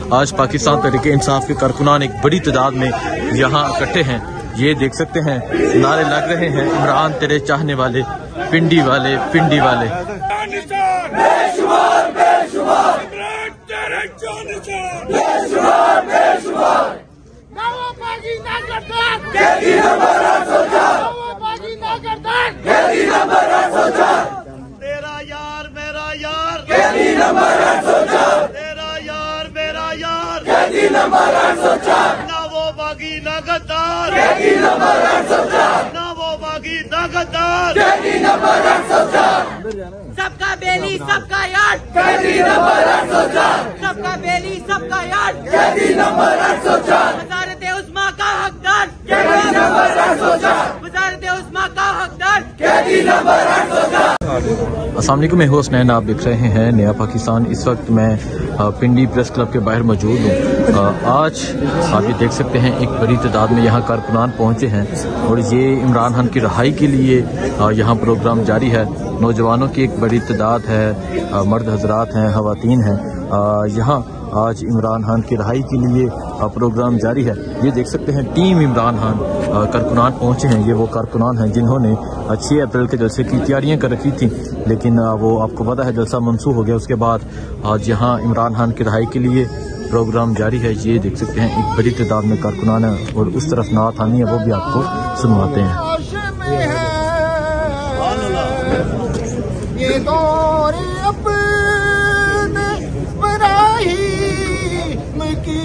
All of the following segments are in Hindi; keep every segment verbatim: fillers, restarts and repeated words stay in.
आज पाकिस्तान तहरीक इंसाफ के कारकुनान एक बड़ी तादाद में यहाँ इकट्ठे हैं। ये देख सकते हैं नारे लग रहे हैं, इमरान तेरे चाहने वाले, पिंडी वाले, पिंडी वाले। तेरा यार मेरा यार कैदी नंबर आठ सौ चार, तेरा यार मेरा यार कैदी नंबर आठ सौ चार, ना वो बागी ना गद्दार कैदी नंबर आठ सौ चार, ना वो बागी ना गद्दार कैदी नंबर आठ सौ चार, सबका बेली सबका यार कैदी नंबर आठ सौ चार, सबका बेली सबका यार कैदी नंबर आठ सौ चार, वजारत उस्मा का हकदार कैदी नंबर आठ सौ चार, वजारत उस्मा का हकदार कैदी नंबर आठ सौ चार। अस्सलाम वालेकुम, मैं हुसनैन, आप देख रहे हैं नया पाकिस्तान। इस वक्त मैं पिंडी प्रेस क्लब के बाहर मौजूद हूँ। आज आप ये देख सकते हैं एक बड़ी तादाद में यहाँ कारकुनान पहुँचे हैं और ये इमरान खान की रहाई के लिए यहाँ प्रोग्राम जारी है। नौजवानों की एक बड़ी तादाद है, मर्द हजरात हैं, खवातीन हैं। यहाँ आज इमरान खान की रहाई के लिए प्रोग्राम जारी है। ये देख सकते हैं टीम इमरान खान कारकुनान पहुंचे हैं। ये वो कारकुनान हैं जिन्होंने छह अप्रैल के जलसे की तैयारियां कर रखी थी, लेकिन वो आपको पता है जलसा मनसूख हो गया। उसके बाद आज यहाँ इमरान खान की रहाई के लिए प्रोग्राम जारी है। ये देख सकते हैं एक बड़ी तादाद में कारकुनान है और उस तरफ नात आनी है, वो भी आपको सुनवाते हैं। ये दौर अपने इब्राहीम की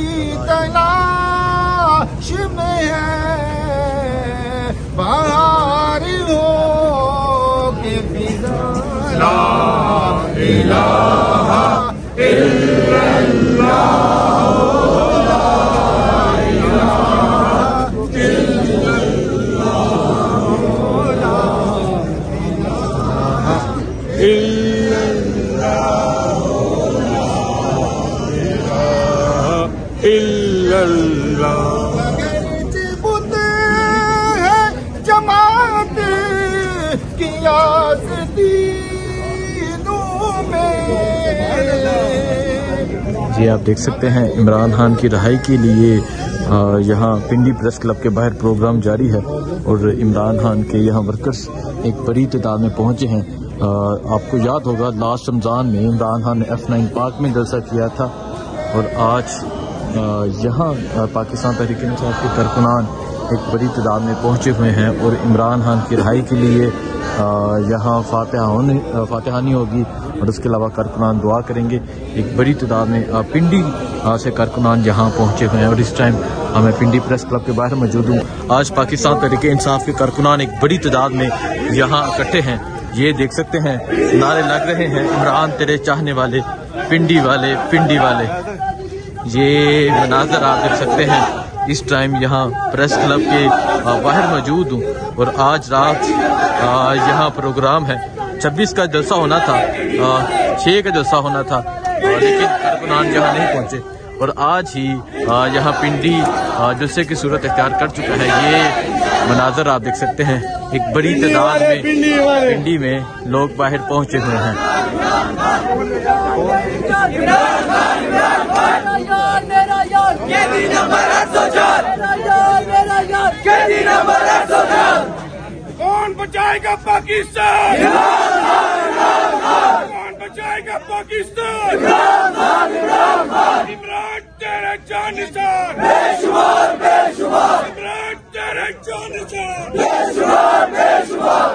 तलाश में है, बाहर हो के बिना ला इलाहा इल्लल्लाह, जमात की जी आप देख सकते हैं इमरान खान की रहाई के लिए यहाँ पिंडी प्रेस क्लब के बाहर प्रोग्राम जारी है और इमरान खान के यहाँ वर्कर्स एक बड़ी तादाद में पहुँचे हैं। आ, आपको याद होगा लास्ट रमज़ान में इमरान खान ने एफ नाइन पार्क में जलसा किया था और आज यहाँ पाकिस्तान तहरीक इंसाफ के कारकुनान एक बड़ी तादाद में पहुँचे हुए हैं और इमरान खान की रहाई के लिए यहाँ फातिहा फातिहानी होगी और उसके अलावा कारकुनान दुआ करेंगे। एक बड़ी तादाद में पिंडी से कारकुनान यहाँ पहुँचे हुए हैं और इस टाइम मैं पिंडी प्रेस क्लब के बाहर मौजूद हूँ। आज पाकिस्तान तहरीक इंसाफ के कारकुनान एक बड़ी तादाद में यहाँ इकट्ठे हैं। ये देख सकते हैं नारे लग रहे हैं, इमरान तेरे चाहने वाले, पिंडी वाले, पिंडी वाले। ये मनाजर आप देख सकते हैं। इस टाइम यहाँ प्रेस क्लब के बाहर मौजूद हूँ और आज रात यहाँ प्रोग्राम है। छब्बीस का जलसा होना था, छः का जलसा होना था, लेकिन कारकुनान यहाँ नहीं पहुँचे और आज ही यहाँ पिंडी जलसे की सूरत इख्तियार कर चुका है। ये मनाजर आप देख सकते हैं, एक बड़ी तादाद में पिंडी में लोग बाहर पहुँचे हुए हैं। कैदी नंबर आठ सौ चार, कैदी नंबर आठ सौ चार, कौन बचाएगा पाकिस्तान? कौन बचाएगा पाकिस्तान? इमरान तेरे जान निशान, बेशुमार बेशुमार, इमरान तेरे जान निशान, बेशुमार बेशुमार,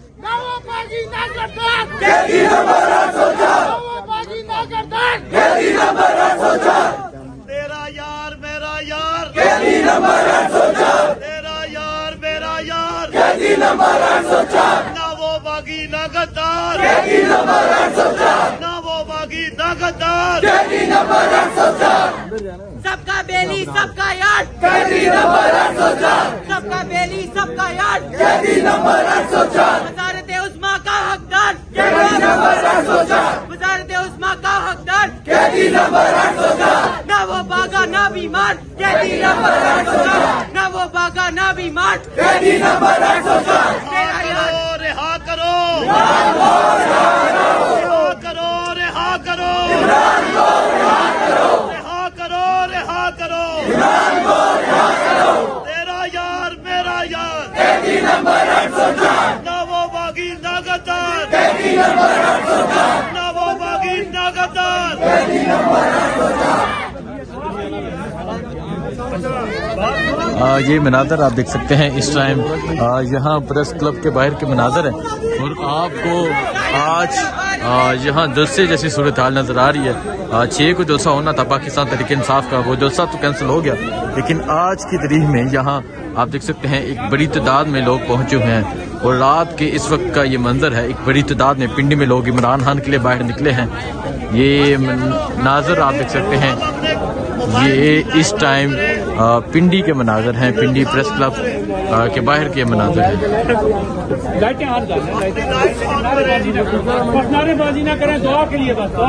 कैदी नंबर आठ सौ चार, कैदी नंबर आठ सौ चार, तेरा यार मेरा यार कैदी नंबर आठ सौ चार, तेरा यार मेरा यार कैदी नंबर आठ सौ चार, ना वो बागी ना गद्दार कैदी नंबर आठ सौ चार, ना वो बागी ना गद्दार कैदी नंबर आठ सौ चार, सबका बेली सबका यार कैदी नंबर आठ सौ चार, सबका बेली सबका यार कैदी नंबर आठ सौ चार, वजारत उस्मा का हकदार कैदी नंबर आठ सौ चार, वजारत उस्मा का हकदार कैदी नंबर आठ सौ चार, ना वो बागा ना बीमार कैदी नंबर आठ सौ चार, ना वो बागा ना बीमार कैदी नंबर आठ सौ चार, तेरा यार रिहा करो, रिहा करो, रिहा करो, रिहा करो, रिहा करो, तेरा यार मेरा यार कैदी नंबर आठ सौ चार ना वो बागी ना गद्दार कैदी नंबर आठ सौ चार ना वो बागी ना गद्दार कैदी नंबर आठ सौ चार। आ, ये मनाजर आप देख सकते हैं इस टाइम यहाँ प्रेस क्लब के बाहर के मनाजर हैं और आपको आज यहाँ जलसे जैसी सूरत हाल नजर आ रही है। छः को जलसा होना था पाकिस्तान तहरीक इंसाफ का, वो जलसा तो कैंसिल हो गया, लेकिन आज की तारीख में यहाँ आप देख सकते हैं एक बड़ी तादाद में लोग पहुंचे हुए हैं और रात के इस वक्त का ये मंजर है। एक बड़ी तादाद में पिंडी में लोग इमरान खान के लिए बाहर निकले हैं। ये मनाजर आप देख सकते हैं, ये इस टाइम पिंडी के मनाजर हैं, पिंडी प्रेस क्लब के बाहर के मनाजर हैं। नारेबाजी ना करें, दुआ के लिए बस।